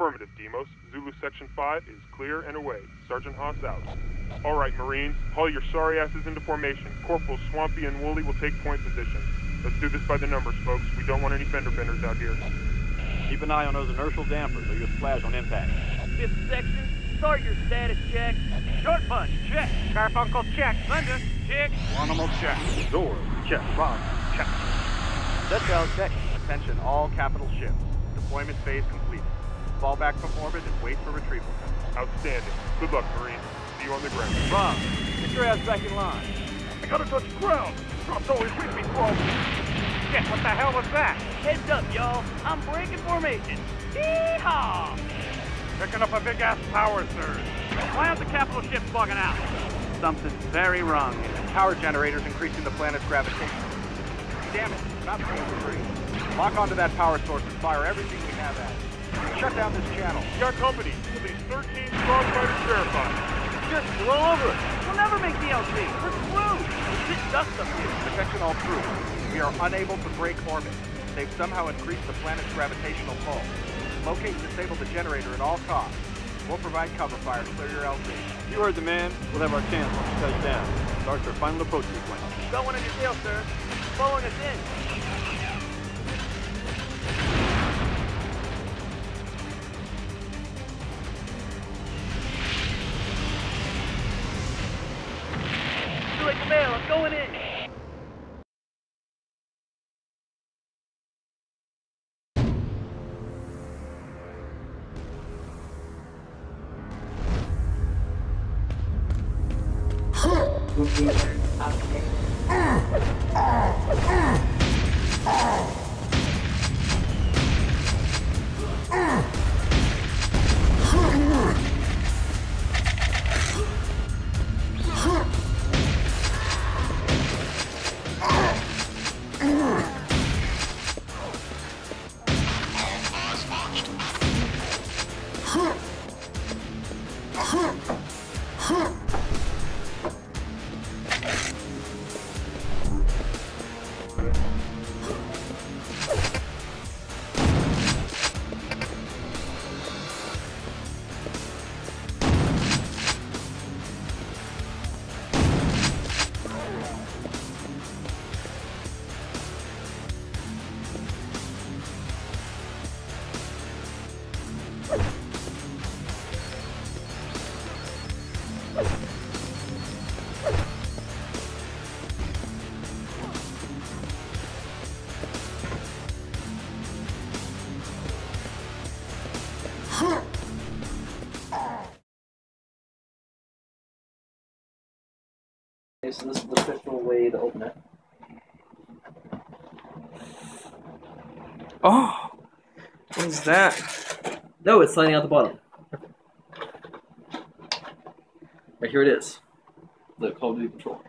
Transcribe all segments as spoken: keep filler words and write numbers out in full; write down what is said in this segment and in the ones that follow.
Affirmative, Demos. Zulu Section five is clear and away. Sergeant Haas out. All right, Marines. Haul your sorry asses into formation. Corporals Swampy and Wooly will take point position. Let's do this by the numbers, folks. We don't want any fender benders out here. Keep an eye on those inertial dampers or you'll splash on impact. Fifth section, start your status check. Short punch, check. Garfunkel, check. Thunder, check. Animal, check. Door, check. Rock, check. Set sail, check. Attention, all capital ships. Deployment phase completed. Fall back from orbit and wait for retrieval. Outstanding. Good luck, Marines. See you on the ground. Ron, get your ass back in line. I gotta touch ground. Drops always with me, bro. Shit, what the hell was that? Heads up, y'all. I'm breaking formation. Yee-haw! Picking up a big-ass power surge. Why aren't the capital ships bugging out? Something's very wrong here. Power generators increasing the planet's gravitation. Damn it, not paying for free. Lock onto that power source and fire everything we have at it. Shut down this channel. We got company. At least thirteen strong fighters verified. Shit, we're all over it. We'll never make D L C. We're screwed. There's shit dust up here. Attention all crew. We are unable to break orbit. They've somehow increased the planet's gravitational pull. Locate and disable the generator at all costs. We'll provide cover fire to clear your L Z. You heard the man. We'll have our chance once we touch down. Start our final approach sequence. Going in your tail, sir. Following us in. Too late to bail. I'm going in. Okay, so this is the official way to open it. Oh! What is that? No, it's sliding out the bottom. Right here it is. The Call of Duty controller.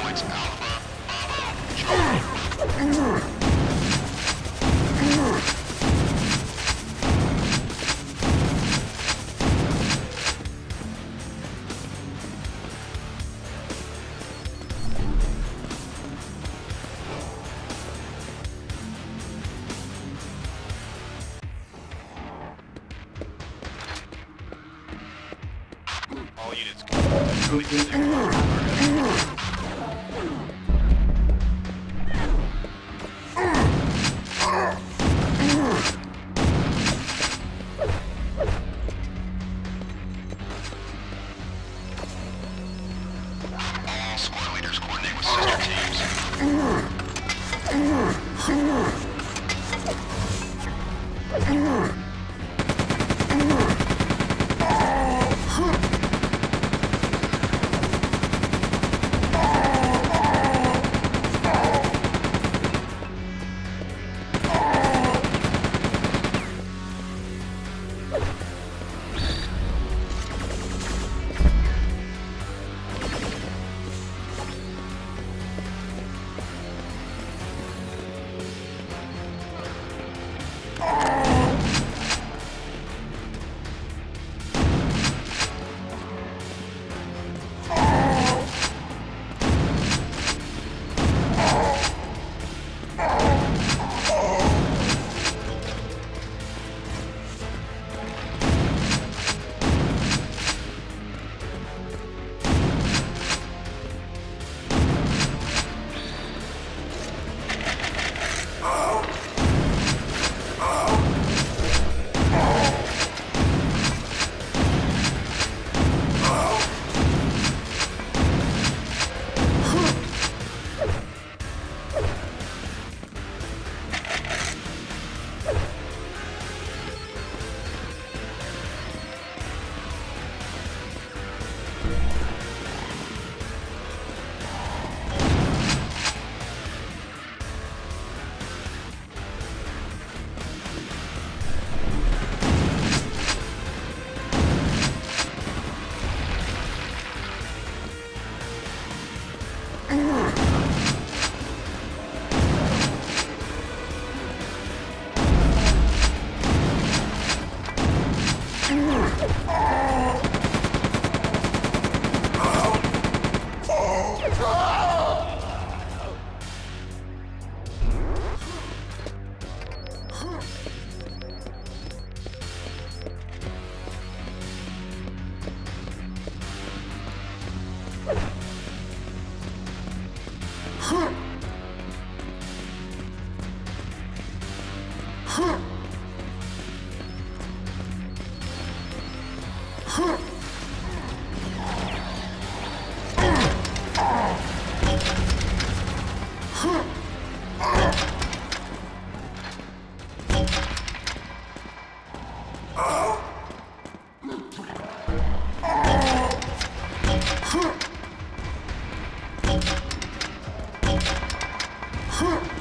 sequence Alpha, Bravo, Charlie. All units, Charlie six. All squad leaders coordinate with sister teams. Huh.